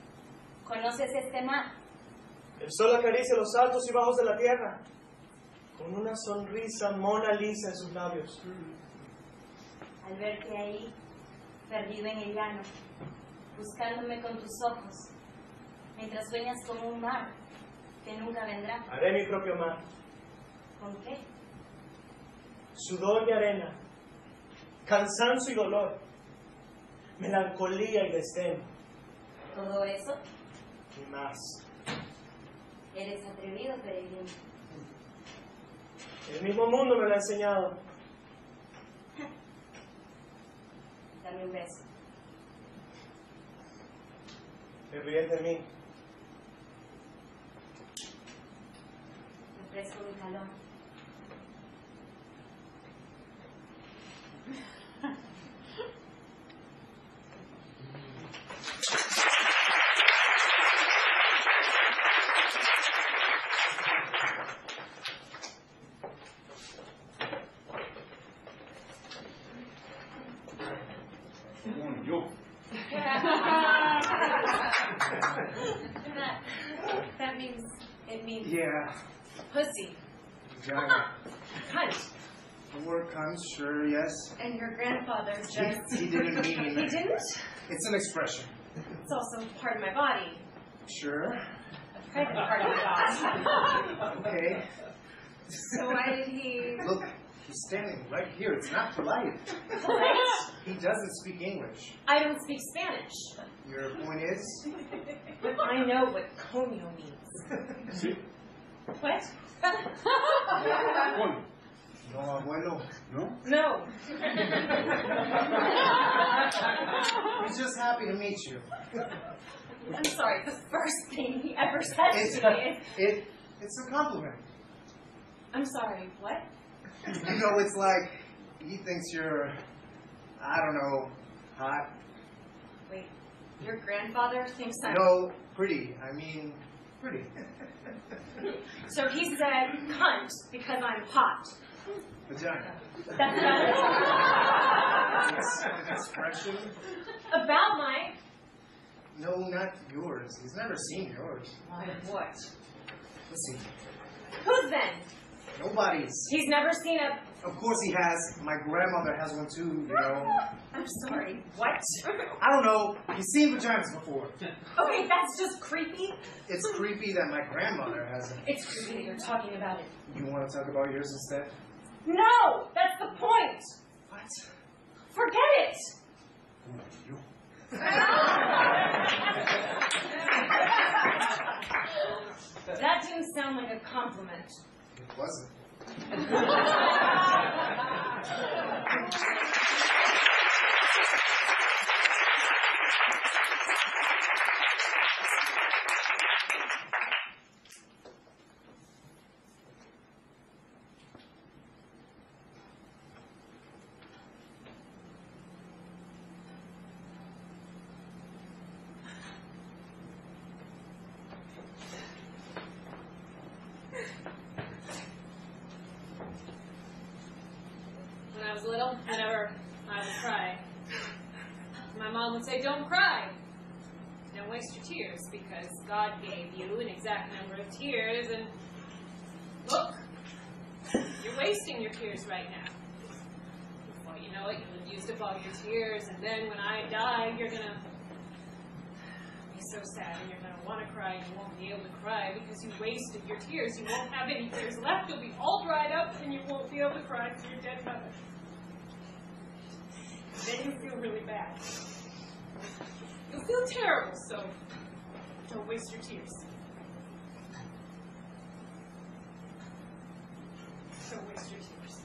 ¿Conoces este mar?
El sol acaricia los altos y bajos de la tierra. con una sonrisa Mona Lisa en sus labios.
Al verte ahí, perdido en el llano, buscándome con tus ojos, mientras sueñas con un mar que nunca vendrá.
Haré mi propio mar.
¿Con qué?
Sudor y arena, cansancio y dolor, melancolía y desdén.
¿Todo eso?
Y más.
Eres atrevido, peregrino.
El mismo mundo me lo ha enseñado.
Dame un beso.
Te ríes de mí.
Me ofrezco un jalón.
that, that means, it means
Yeah.
pussy.
Vagina.
Cunt.
The word comes, sure, yes.
And your grandfather just...
He didn't mean...
He didn't?
It's an expression.
It's also part of my body.
Sure.
A private part of my body.
Okay.
So why did he...
Look, he's standing right here. It's not polite.
Polite?
He doesn't speak English.
I don't speak Spanish.
Your point is?
But I know what coño means.
Sí.
What?
No, abuelo. No?
No.
He's just happy to meet you.
I'm sorry, the first thing he ever said
It's,
to me.
it, it's a compliment.
I'm sorry, what?
You know, it's like he thinks you're, I don't know, hot.
Wait, your grandfather thinks I'm...
No, pretty. I mean, pretty.
So he said cunt because I'm hot.
Vagina.
That's about it.
It's an expression.
About my...
No, not yours. He's never seen yours.
My what?
Let's see.
Whose then?
Nobody's.
He's never seen a...
Of course he has. My grandmother has one too, you know.
I'm sorry, what?
I don't know. He's seen vaginas before.
Okay, that's just creepy.
It's creepy that my grandmother has it.
It's creepy that you're talking about it.
You want to talk about yours instead?
No! That's the point!
What?
Forget it! That didn't sound like a compliment.
It wasn't.
When I was little, whenever I would cry, my mom would say, "Don't cry. Don't waste your tears, because God gave you an exact number of tears, and look, you're wasting your tears right now. Before you know it, you'll have used up all your tears, and then when I die, you're gonna be so sad, and you're gonna want to cry, and you won't be able to cry because you wasted your tears. You won't have any tears left. You'll be all dried up, and you won't be able to cry because you're dead mother. Then you feel really bad. You'll feel terrible, so don't waste your tears. Don't waste your tears."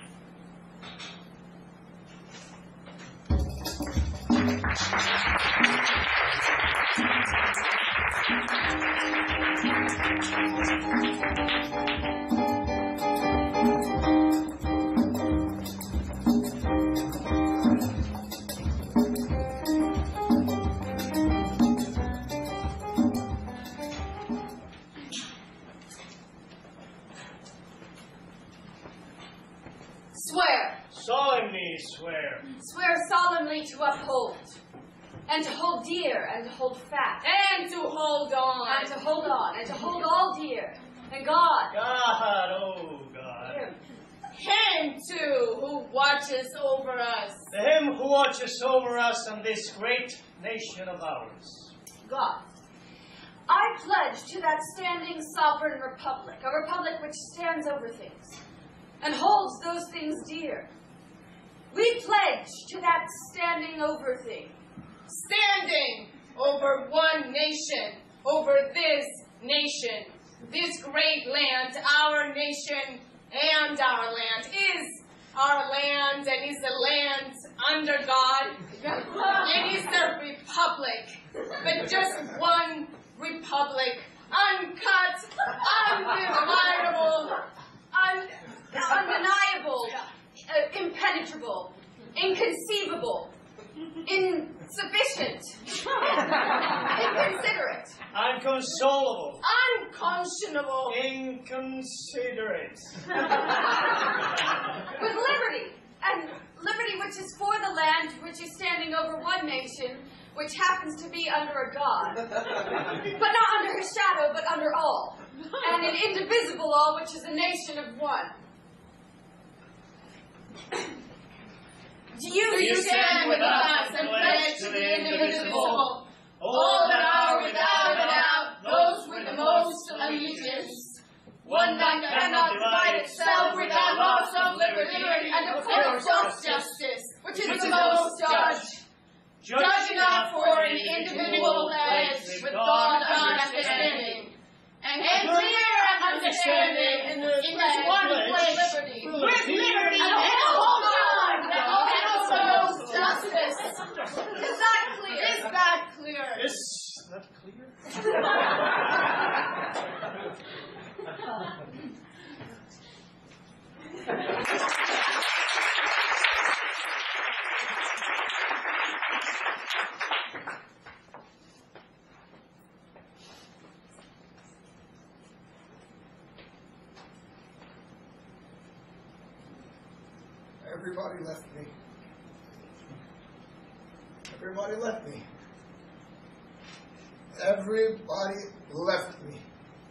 Swear.
Solemnly swear.
Swear solemnly to uphold, and to hold dear, and to hold fast, and to hold on, and to hold on, and to hold all dear, and God.
God, oh God.
him. Him, too, who watches over us.
To him who watches over us and this great nation of ours.
God, I pledge to that standing sovereign republic, a republic which stands over things and holds those things dear. We pledge to that standing over thing, standing over one nation, over this nation, this great land, our nation and our land, is our land and is a land under God. It is a republic, but just one republic, uncut, undividable, un, undeniable, uh, impenetrable, inconceivable, insufficient, inconsiderate,
Unconsolable.
unconscionable,
Inconsiderate.
with liberty, and liberty which is for the land, which is standing over one nation, which happens to be under a God, but not under his shadow, but under all, and an indivisible all, which is a nation of one. Do you,
Do you
stand with us and pledge to the indivisible, all that are without a doubt, those with the most allegiance, one that cannot divide itself without loss of liberty, and of course of justice, which is the most judge, judge enough for an individual pledge with God understanding, and clear understanding in this one place, liberty, with liberty, and hold on, that also justice. Is that clear? Is that clear?
Is that clear?
Everybody left me. Everybody left me. Everybody left me.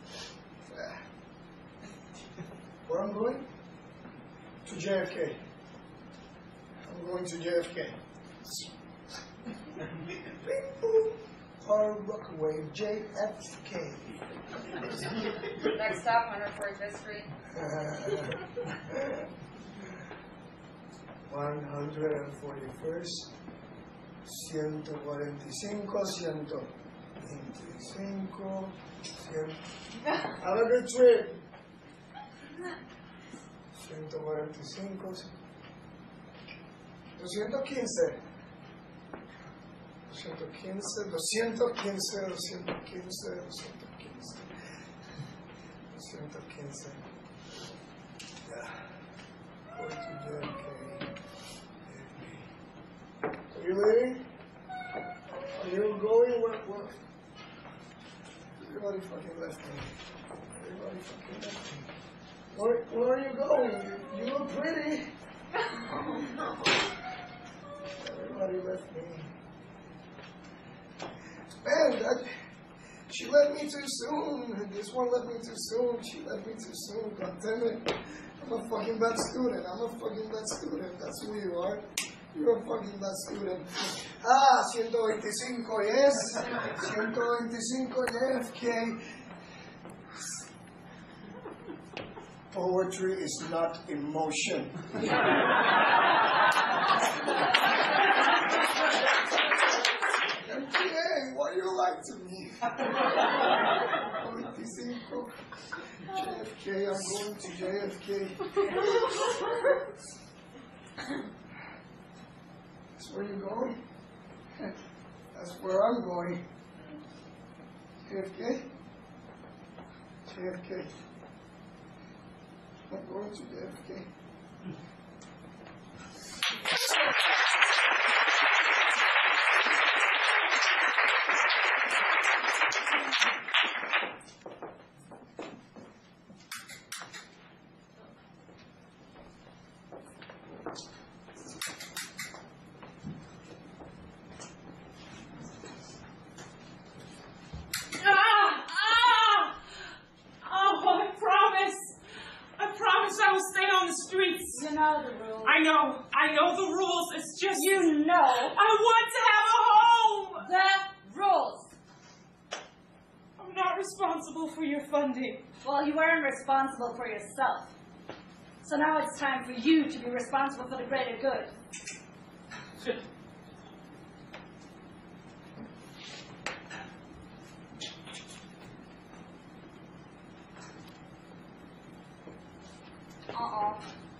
Where I'm going? To J F K. I'm going to J F K. Far Rockaway, J F K.
Next stop, one forty-fifth Street.
one hundred forty-first, ciento cuarenta y cinco, ciento veinticinco, cien. Have a good trip. ciento cuarenta y cinco, doscientos quince, doscientos quince, doscientos quince, doscientos quince, doscientos quince, doscientos quince. Yeah. Going to J F K. Are you leaving? Are you going? Where, where? Everybody fucking left me. Everybody fucking left me. Where, where are you going? You, you look pretty. Everybody left me. Man, that, she left me too soon. This one left me too soon. She left me too soon. God damn it. I'm a fucking bad student. I'm a fucking bad student. That's who you are. You're a fucking bad student. Ah, ciento veinticinco, yes. ciento veinticinco, J F K. Poetry is not emotion. M T A, why you lie to me? twenty-five, J F K, I'm going to J F K. That's where you're going? That's where I'm going. J F K? J F K. I'm going to J F K.
Ah! Ah! Oh, I promise. I promise I will stay
responsible for your funding.
Well, you weren't responsible for yourself. So now it's time for you to be responsible for the greater good. Uh-oh.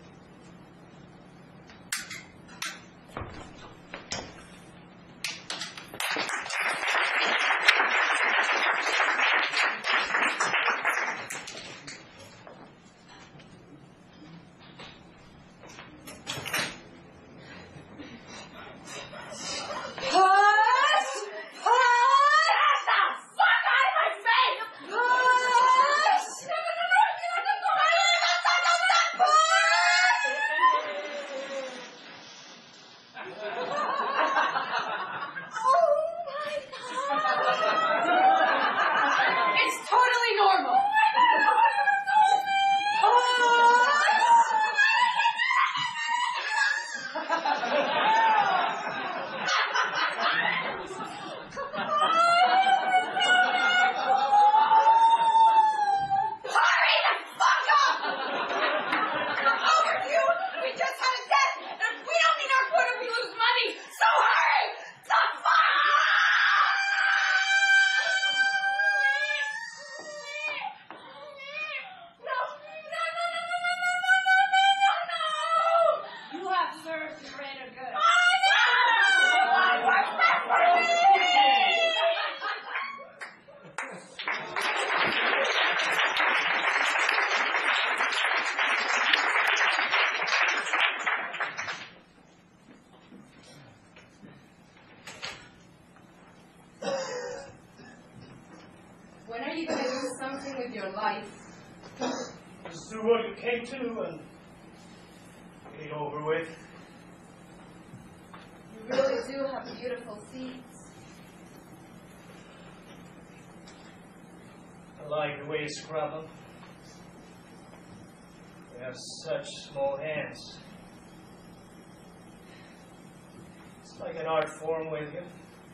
When are you going to do something with your life?
Just do what you came to and get it over with.
You really do have beautiful feet.
I like the way you scrub them. You have such small hands. It's like an art form with you.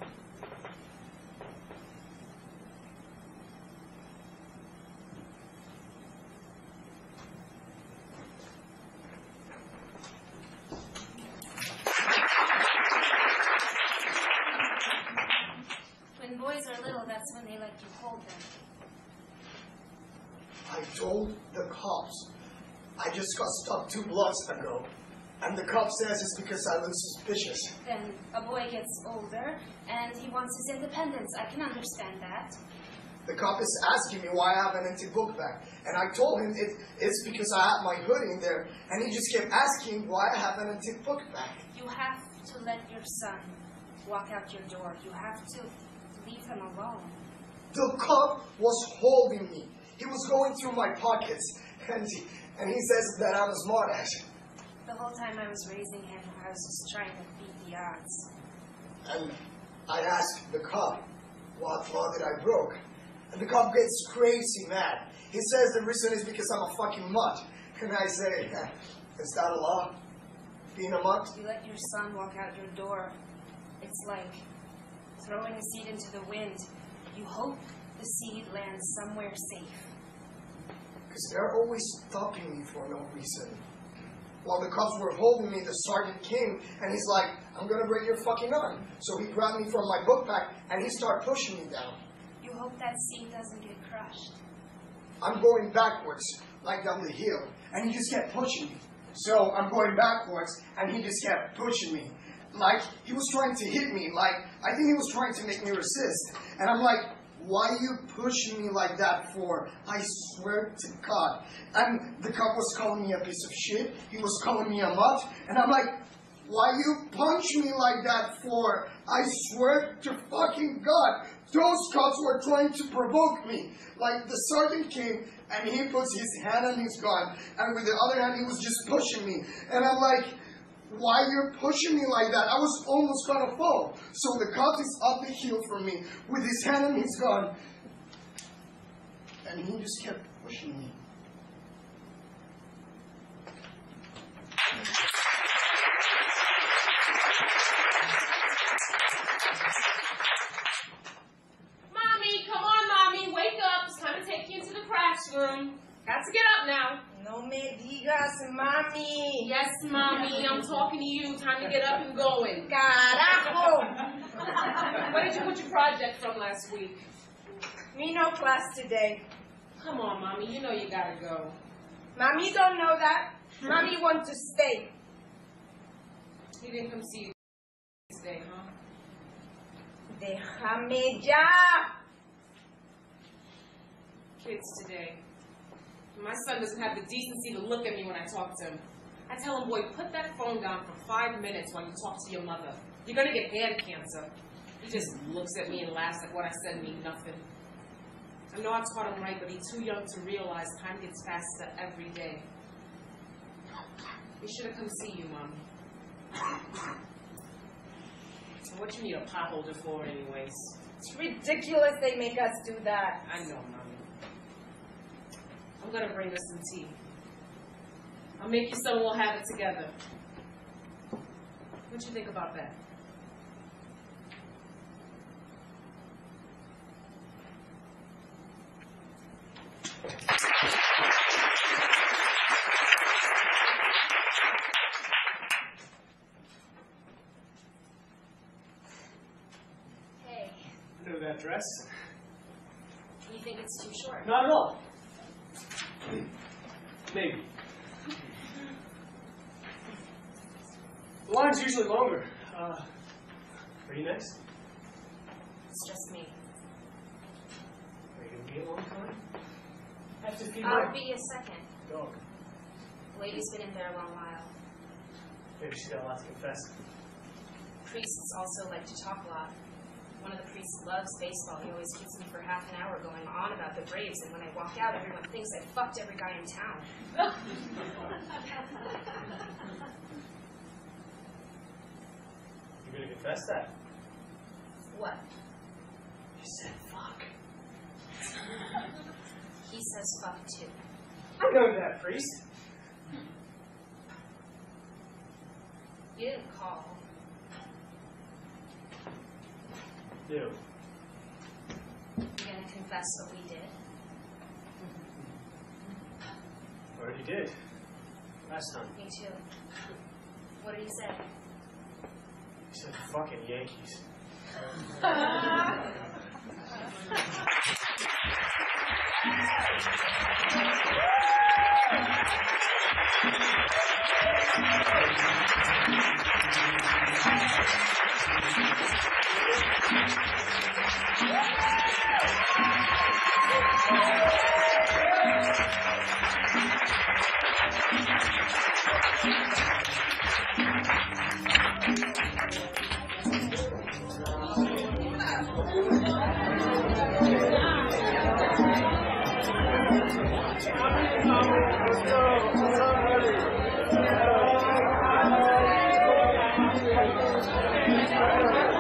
When boys are little, that's when they like to hold them.
I told the cops. I just got stopped two blocks ago. And the cop says it's because I look suspicious.
Then a boy gets older, and he wants his independence. I can understand that.
The cop is asking me why I have an empty book bag. And I told him it, it's because I have my hoodie in there. And he just kept asking why I have an empty book bag.
You have to let your son walk out your door. You have to leave him alone.
The cop was holding me. He was going through my pockets. And he, and he says that I'm a smartass.
The whole time I was raising him, I was just trying to beat the odds.
And I asked the cop, what law did I broke? And the cop gets crazy mad. He says the reason is because I'm a fucking mutt. And I say, is that a law? Being a mutt?
You let your son walk out your door. It's like throwing a seed into the wind. You hope the seed lands somewhere safe.
Because they're always stopping me for no reason. While the cops were holding me, the sergeant came and he's like, I'm gonna break your fucking arm. So he grabbed me from my book bag and he started pushing me down.
You hope that seed doesn't get crushed.
I'm going backwards, like down the hill, and he just kept pushing me. So I'm going backwards and he just kept pushing me. Like he was trying to hit me, like I think he was trying to make me resist. And I'm like, why are you pushing me like that for? I swear to God. And the cop was calling me a piece of shit. He was calling me a mutt. And I'm like, why you punch me like that for? I swear to fucking God. Those cops were trying to provoke me. Like the sergeant came and he puts his hand on his gun. And with the other hand he was just pushing me. And I'm like, why you're pushing me like that? I was almost gonna fall. So the cop is up the hill from me with his hand on his gun. And he just kept pushing me.
Mommy, come on, Mommy, wake up.
classroom. Got to get up now.
No me digas, mami.
Yes, mommy, I'm talking to you. Time to get up and going.
Carajo.
Where did you put your project from last week?
Me no class today.
Come on, mommy, you know you gotta go.
Mommy don't know that. Mommy wants to stay.
He didn't come see you today, huh?
Déjame ya.
Kids today. My son doesn't have the decency to look at me when I talk to him. I tell him, boy, put that phone down for five minutes while you talk to your mother. You're gonna get hand cancer. He just looks at me and laughs like what I said mean nothing. I know I taught him right, but he's too young to realize time gets faster every day. He should have come see you, Mommy. And what you need a pot holder for anyways?
It's ridiculous they make us do that.
I know, Mommy. I'm gonna bring us some tea. I'll make you some, we'll have it together. What you think about that?
Hey,
Know that dress?
you think it's too short?
Not at all. Maybe. The line's usually longer. Uh, are you next?
It's just me.
Are you gonna be a long time? I have to feed
I'll
my
be a second.
dog.
The lady's been in there a long while.
Maybe she's got a lot to confess.
Priests also like to talk a lot. One of the priests loves baseball. He always keeps me for half an hour going on about the Braves, and when I walk out, everyone thinks I fucked every guy in town.
You're gonna confess that?
What?
You said fuck.
He says fuck too.
I know that, priest.
You didn't call.
Do.
You gonna confess what we did?
Already did. Last time.
Me too. What did he say?
You said fucking Yankees.
Let's go.